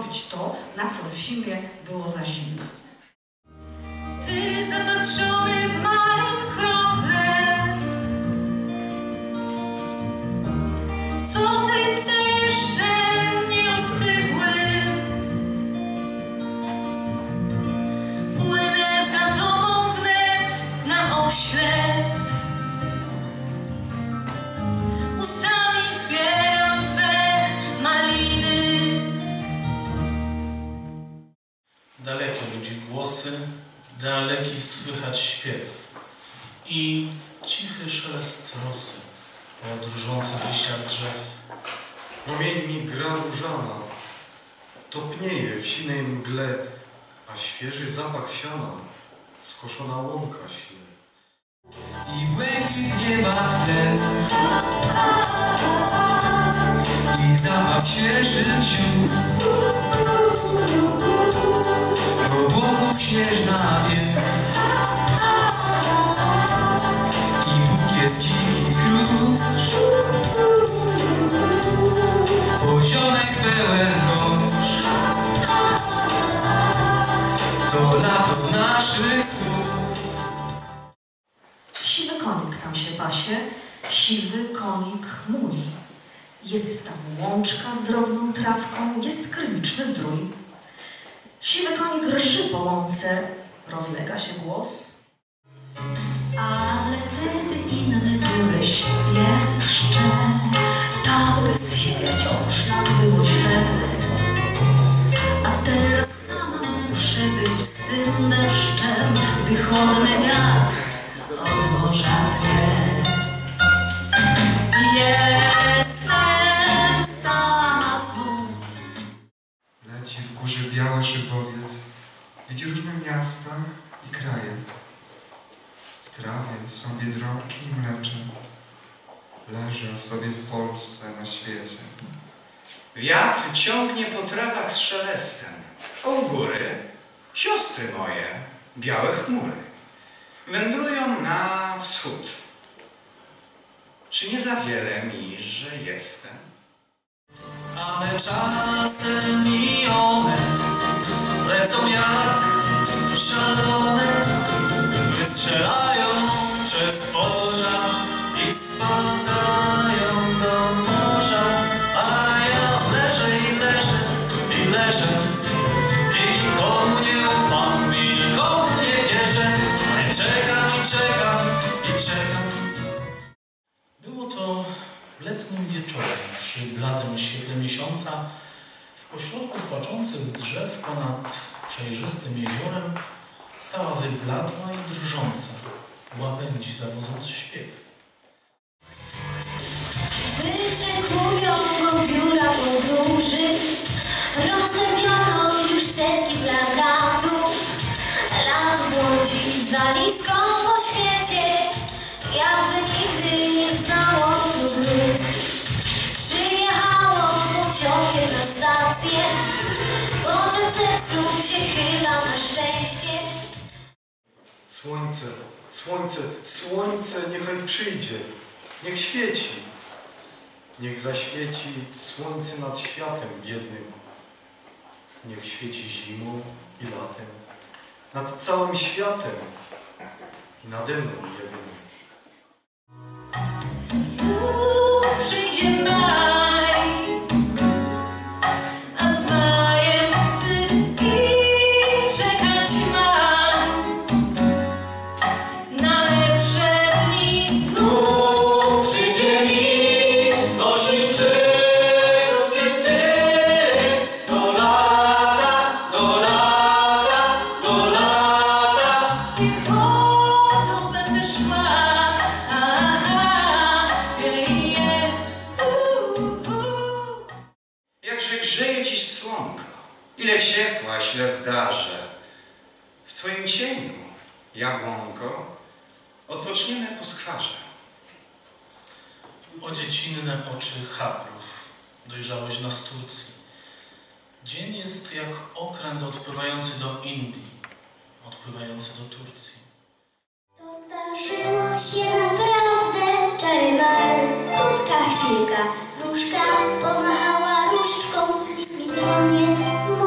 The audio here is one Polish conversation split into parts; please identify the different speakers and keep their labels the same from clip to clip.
Speaker 1: zrobić to, na co w zimie było za zimno.
Speaker 2: Ty zapatrzony w małą kroplę, co z lipca jeszcze nie ostygły, płynę za tobą wnet na oślep, ustami zbieram twe maliny.
Speaker 3: Dalekie ludzi głosy, daleki słychać śpiew i cichy szelest rosy po drżących liściach drzew.
Speaker 4: Promiennie gra różana, topnieje w sinej mgle, a świeży zapach siana skoszona łąka śle.
Speaker 5: I błękit nieba w tle, i zapach świeży ziół, obłoków śnieżna wieś, i bukiet dzikich róż, poziomek pełen gorsz, to lato naszych snów.
Speaker 1: Siwy konik tam się pasie, siwy konik mój. Jest tam łączka z drobną trawką, jest kryniczny zdrój. Siwy konik rży po łące, rozlega się głos.
Speaker 2: Ale wtedy inny byłeś jeszcze, tak bez siebie wciąż nam było źle. A teraz sama muszę być z tym deszczem, gdy chłodny wiatr od morza dnie. Jestem sama znów.
Speaker 6: Leci w górze biały szybowiec, widzi różne miasta i kraje. W trawie są biedronki i mlecze, leżę sobie w Polsce na świecie.
Speaker 7: Wiatr ciągnie po trawach z szelestem, a u góry siostry moje, białe chmury, wędrują na wschód. Czy nie za wiele mi, że jestem?
Speaker 5: Ale czasem i one lecą jak szalone, wystrzelają przez porza i spadają do morza, a ja leżę i leżę i leżę i nikomu nie ufam i nikomu nie wierzę, ale czekam i czekam i czekam.
Speaker 3: Było to letnim wieczorem przy bladym świetle miesiąca, w pośrodku płaczących drzew ponad przejrzystym jeziorem stała wybladła i drżąca, łabędzi zawodząc śpiew.
Speaker 2: Wyczekują go biura podróży, rozdawiono już setki plakatów. Lat błądzi za nisko po świecie, jakby nigdy nie znało trudnych. Przyjechało pociągiem na stację, pociąg zepsuł się chyba na szczęście.
Speaker 4: Słońce, słońce, słońce, niechaj przyjdzie, niech świeci. Niech zaświeci słońce nad światem biednym. Niech świeci zimą i latem, nad całym światem i nade mną jedynym.
Speaker 2: Znów przyjdzie maj, a z majem psy i czekać mam na lepsze dni. Znów przyjdzie mi nosić przygód niezwykłych do lata, do lata, do lata. I po to będę szła.
Speaker 7: Jakże grzeje dziś słonko, ile ciepła śle w darze. W twoim cieniu, jabłonko, odpoczniemy po skwarze.
Speaker 3: O dziecinne oczy chaprów, dojrzałość nas Turcji. Dzień jest jak okręt odpływający do Indii, odpływający do Turcji.
Speaker 8: To zdarzyło się naprawdę, czary-mary, krótka chwilka. Wróżka pomachała różdżką i zwinęła mnie w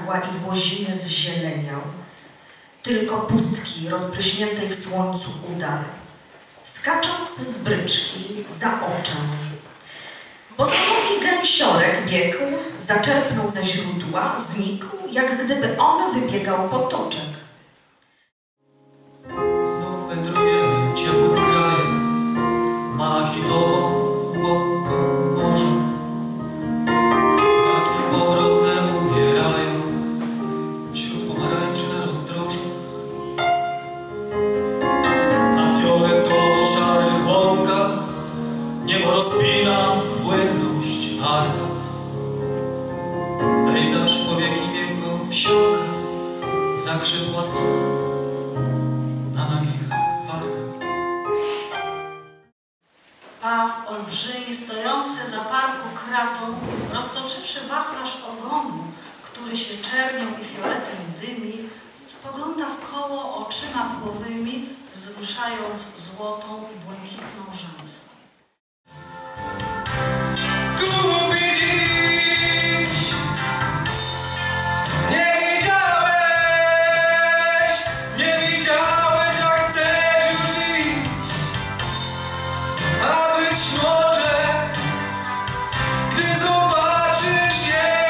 Speaker 1: zamarzła i w łoziny zzieleniał. Tylko pustki rozpryśniętej w słońcu udar, skacząc z bryczki za oczem. Bosooki gęsiorek biegł, zaczerpnął ze źródła, znikł, jak gdyby on wybiegał potoczek.
Speaker 5: Znów wędrujemy ciepłym krajem, malachitową łąką morza. Ptaki powrotne umierają wśród pomarańczy na rozdrożach. Na fioletowo-szarych łąkach niebo rozpina płynność Arkat. Pejzaż powieki miękko wsiąka, zakrzepła sól na nagich wargach.
Speaker 2: Paw olbrzymi, stojący za parku kratą, roztoczywszy wachlarz ogonu, który się czernią i fioletem dymi, spogląda wkoło oczyma płowymi, wzruszając złotą i błękitną rzęsą.
Speaker 5: Głupi dziś, nie widziałeś, jak chcesz już iść, a być może, gdy zobaczysz je,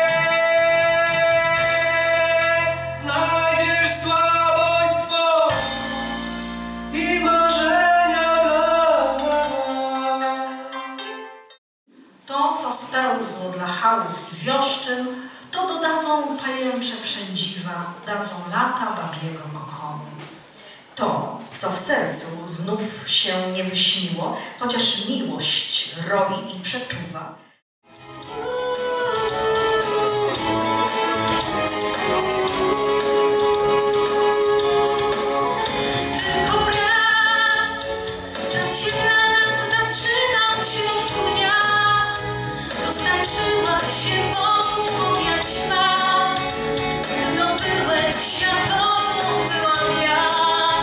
Speaker 5: znajdziesz słabość swą i marzenia dla nas.
Speaker 2: To, co spełzło dla chałup i wioszczyn, to dodadzą pajęcze przędziwa, dadzą lata babiego kokonu.
Speaker 1: To, co w sercu znów się nie wyśniło, chociaż miłość roi i przeczuwa.
Speaker 2: Tylko raz czas się dla nas zatrzymał wśród dnia, roztańczyła się wokół jak ćma. No byłeś światową, byłam ja.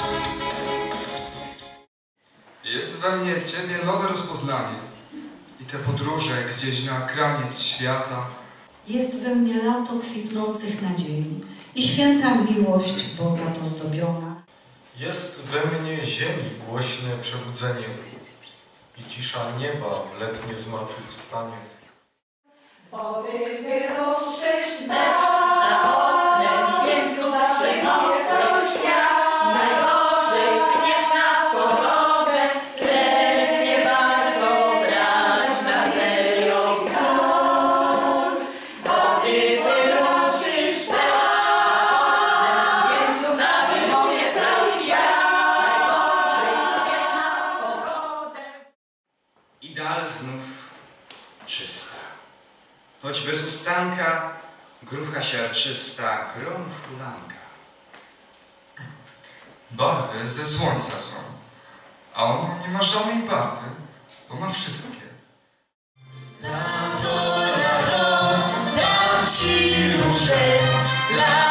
Speaker 6: Jest we mnie Ciebie nowe rozpoznanie i te podróże gdzieś na kraniec świata.
Speaker 2: Jest we mnie lato kwitnących nadziei i święta miłość bogato zdobiona.
Speaker 4: Jest we mnie ziemi głośne przebudzenie i cisza nieba w letnie zmartwychwstanie.
Speaker 7: I dal znów czysta, choć bez ustanka grucha siarczysta, grom hulanka.
Speaker 6: Barwy ze słońca są, a ono nie ma żadnej barwy, bo ma wszystkie.
Speaker 2: Dam ci róże,